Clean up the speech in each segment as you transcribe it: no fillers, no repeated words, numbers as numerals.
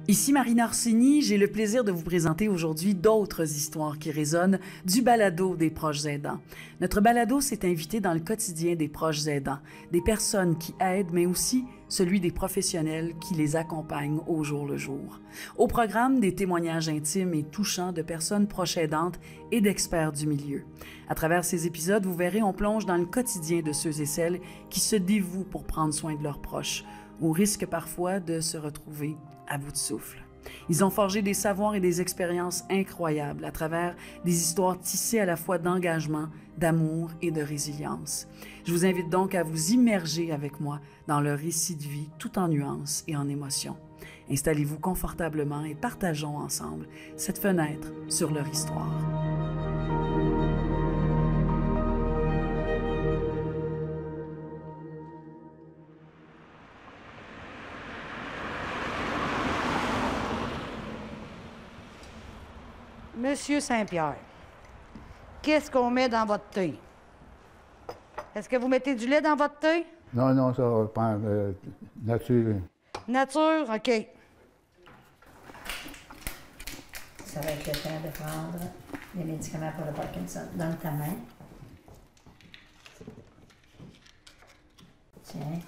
Ici Marina Orsini, j'ai le plaisir de vous présenter aujourd'hui d'autres histoires qui résonnent du balado des proches aidants. Notre balado s'est invité dans le quotidien des proches aidants, des personnes qui aident, mais aussi celui des professionnels qui les accompagnent au jour le jour. Au programme, des témoignages intimes et touchants de personnes proches aidantes et d'experts du milieu. À travers ces épisodes, vous verrez, on plonge dans le quotidien de ceux et celles qui se dévouent pour prendre soin de leurs proches, au risque parfois de se retrouver à bout de souffle. Ils ont forgé des savoirs et des expériences incroyables à travers des histoires tissées à la fois d'engagement, d'amour et de résilience. Je vous invite donc à vous immerger avec moi dans leur récit de vie tout en nuances et en émotions. Installez-vous confortablement et partageons ensemble cette fenêtre sur leur histoire. Monsieur Saint-Pierre, qu'est-ce qu'on met dans votre thé? Est-ce que vous mettez du lait dans votre thé? Non, ça va prendre nature. Nature, OK. Ça va être le temps de prendre les médicaments pour le Parkinson. Donne ta main. Tiens.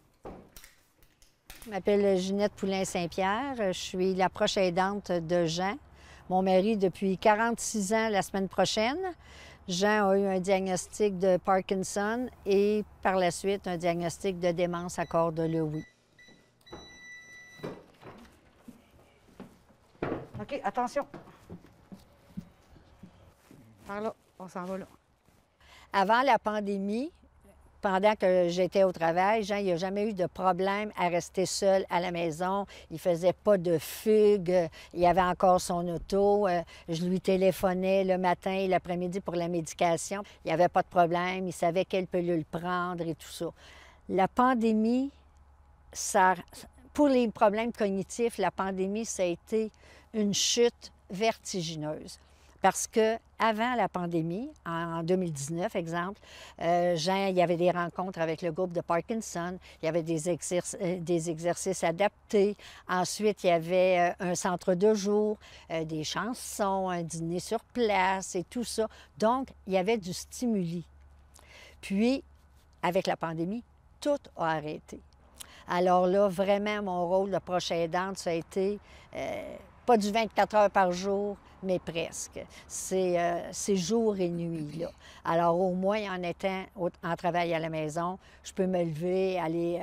Je m'appelle Ginette Poulin-Saint-Pierre. Je suis la proche aidante de Jean. Mon mari depuis 46 ans la semaine prochaine. Jean a eu un diagnostic de Parkinson et par la suite un diagnostic de démence à corps de Lewy. OK, attention. Par là, on s'en va là. Avant la pandémie, pendant que j'étais au travail, Jean, il n'a jamais eu de problème à rester seul à la maison. Il ne faisait pas de fugue. Il avait encore son auto. Je lui téléphonais le matin et l'après-midi pour la médication. Il n'y avait pas de problème. Il savait quelle pilule prendre et tout ça. La pandémie, pour les problèmes cognitifs, la pandémie, ça a été une chute vertigineuse. Parce que avant la pandémie, en 2019, exemple, Jean, il y avait des rencontres avec le groupe de Parkinson, il y avait des exercices adaptés. Ensuite, il y avait un centre de jour, des chansons, un dîner sur place et tout ça. Donc, il y avait du stimuli. Puis, avec la pandémie, tout a arrêté. Alors là, vraiment, mon rôle de proche aidante, ça a été pas du 24 heures par jour, mais presque. C'est jour et nuit, là. Alors, au moins, en étant en travail à la maison, je peux me lever, aller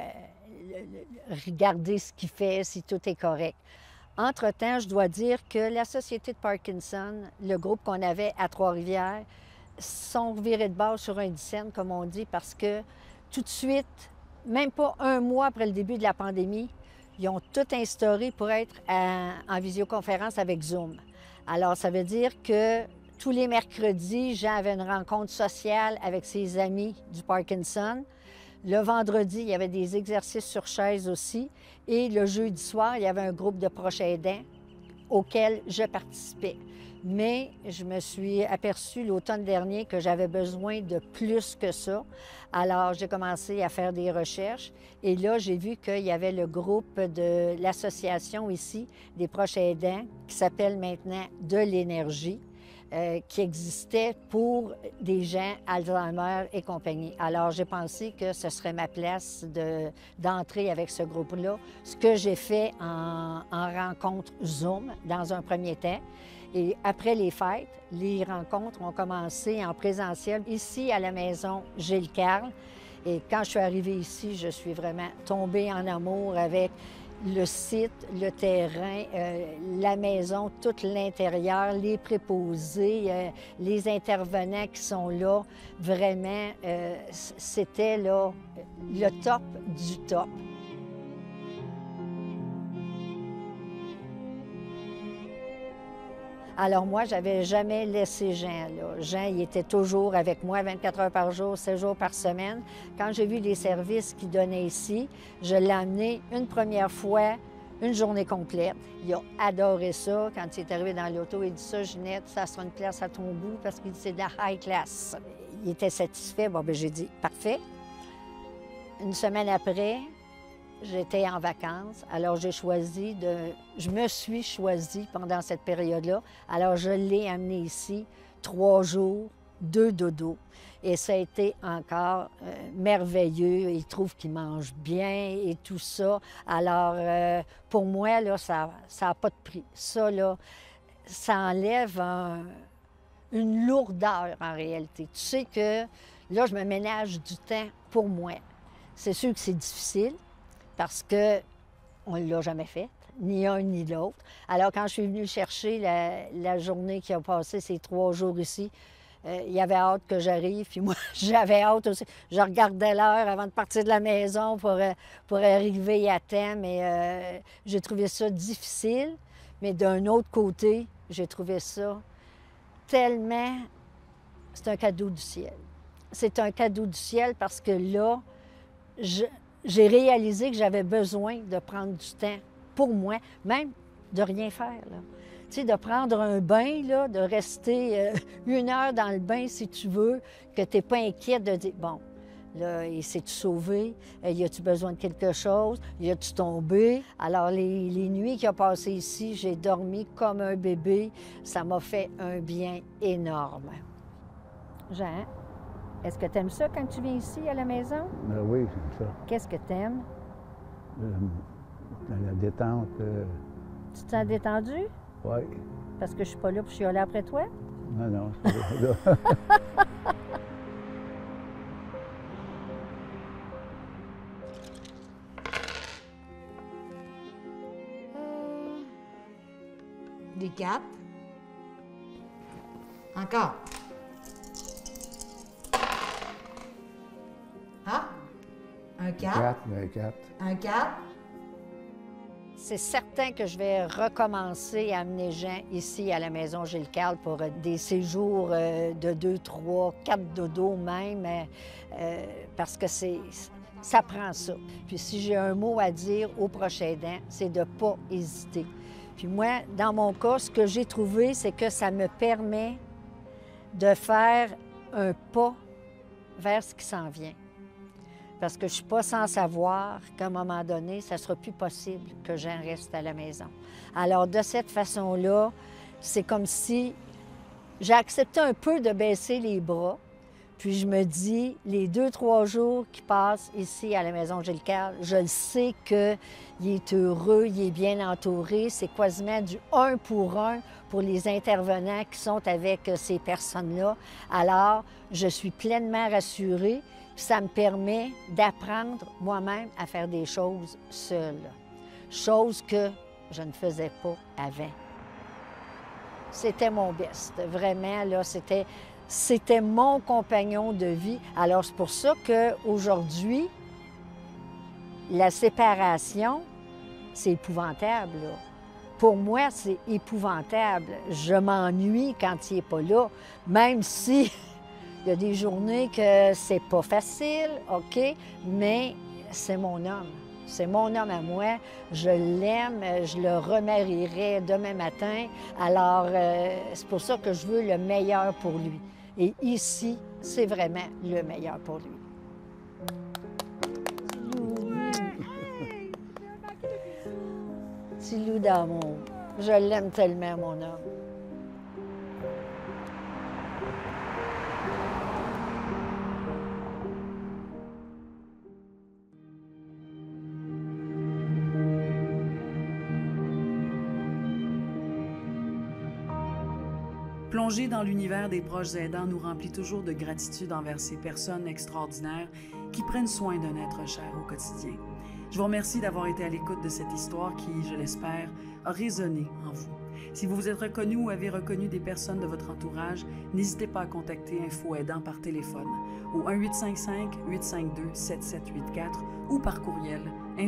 regarder ce qu'il fait, si tout est correct. Entre-temps, je dois dire que la Société de Parkinson, le groupe qu'on avait à Trois-Rivières, sont virés de base sur un dixaine, comme on dit, parce que tout de suite, même pas un mois après le début de la pandémie, ils ont tout instauré pour être en visioconférence avec Zoom. Alors, ça veut dire que tous les mercredis, Jean avait une rencontre sociale avec ses amis du Parkinson. Le vendredi, il y avait des exercices sur chaise aussi. Et le jeudi soir, il y avait un groupe de proches aidants auquel je participais. Mais je me suis aperçue l'automne dernier que j'avais besoin de plus que ça. Alors, j'ai commencé à faire des recherches. Et là, j'ai vu qu'il y avait le groupe de l'association ici, des proches aidants, qui s'appelle maintenant De l'énergie, qui existait pour des gens Alzheimer et compagnie. Alors, j'ai pensé que ce serait ma place d'entrer avec ce groupe-là, ce que j'ai fait en rencontre Zoom dans un premier temps. Et après les fêtes, les rencontres ont commencé en présentiel ici à la maison Gilles Carle. Et quand je suis arrivée ici, je suis vraiment tombée en amour avec le site, le terrain, la maison, tout l'intérieur, les préposés, les intervenants qui sont là. Vraiment, c'était là le top du top. Alors moi, j'avais jamais laissé Jean, là. Jean, il était toujours avec moi 24 heures par jour, 7 jours par semaine. Quand j'ai vu les services qu'il donnait ici, je l'ai amené une première fois, une journée complète. Il a adoré ça. Quand il est arrivé dans l'auto, il dit ça, Ginette, ça sera une place à ton goût parce qu'il dit c'est de la high class. Il était satisfait. Bon, bien, j'ai dit parfait. Une semaine après, j'étais en vacances, alors je me suis choisie pendant cette période-là. Alors, je l'ai amené ici 3 jours, 2 dodos. Et ça a été encore merveilleux. Il trouve qu'il mange bien et tout ça. Alors, pour moi, là, ça n'a pas de prix. Ça, là, ça enlève une lourdeur en réalité. Tu sais que là, je me ménage du temps pour moi. C'est sûr que c'est difficile parce qu'on ne l'a jamais fait, ni un ni l'autre. Alors, quand je suis venue chercher la journée qui a passé ces 3 jours ici, il y avait hâte que j'arrive, puis moi, j'avais hâte aussi. Je regardais l'heure avant de partir de la maison pour arriver à temps, mais j'ai trouvé ça difficile. Mais d'un autre côté, j'ai trouvé ça tellement... C'est un cadeau du ciel. C'est un cadeau du ciel parce que là, j'ai réalisé que j'avais besoin de prendre du temps pour moi, même de rien faire, là. Tu sais, de prendre un bain, là, de rester 1 heure dans le bain si tu veux, que tu n'es pas inquiète de dire, bon, là, s'est-tu sauvé? Y a-tu besoin de quelque chose? Y a-tu tombé? Alors, les nuits qu'il a passées ici, j'ai dormi comme un bébé. Ça m'a fait un bien énorme. Jean, est-ce que tu aimes ça quand tu viens ici à la maison? Oui, c'est ça. Qu'est-ce que tu aimes? La détente. Tu te sens détendu? Oui. Parce que je suis pas là pour chialer après toi? Non, non, c'est là. Des 4. Encore. Ah, un 4. 4, 4. Un 4. C'est certain que je vais recommencer à amener Jean ici à la maison Gilles Carle pour des séjours de 2, 3, 4 dodos même, parce que ça prend ça. Puis si j'ai un mot à dire au prochain aidant, c'est de ne pas hésiter. Puis moi, dans mon cas, ce que j'ai trouvé, c'est que ça me permet de faire un pas vers ce qui s'en vient. Parce que je ne suis pas sans savoir qu'à un moment donné, ça ne sera plus possible que Jean reste à la maison. Alors, de cette façon-là, c'est comme si j'ai accepté un peu de baisser les bras. Puis je me dis, les 2, 3 jours qui passent ici à la maison Gilles Carle, je le sais qu'il est heureux, il est bien entouré. C'est quasiment du 1 pour les intervenants qui sont avec ces personnes-là. Alors, je suis pleinement rassurée. Puis ça me permet d'apprendre moi-même à faire des choses seule. Chose que je ne faisais pas avant. C'était mon best. Vraiment, là, c'était mon compagnon de vie. Alors, c'est pour ça qu'aujourd'hui, la séparation, c'est épouvantable, là. Pour moi, c'est épouvantable. Je m'ennuie quand il n'est pas là, même si... Il y a des journées que c'est pas facile, OK, mais c'est mon homme. C'est mon homme à moi. Je l'aime, je le remarierai demain matin. Alors, c'est pour ça que je veux le meilleur pour lui. Et ici, c'est vraiment le meilleur pour lui. Petit loup d'amour. Je l'aime tellement, mon homme. Plonger dans l'univers des proches aidants nous remplit toujours de gratitude envers ces personnes extraordinaires qui prennent soin d'un être cher au quotidien. Je vous remercie d'avoir été à l'écoute de cette histoire qui, je l'espère, a résonné en vous. Si vous vous êtes reconnu ou avez reconnu des personnes de votre entourage, n'hésitez pas à contacter Info Aidant par téléphone au 1-855-852-7784 ou par courriel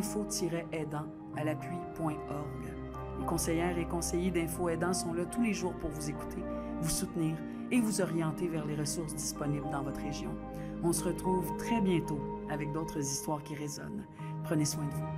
info-aidant@l'appui.org. Les conseillères et conseillers d'Info Aidant sont là tous les jours pour vous écouter, vous soutenir et vous orienter vers les ressources disponibles dans votre région. On se retrouve très bientôt avec d'autres histoires qui résonnent. Prenez soin de vous.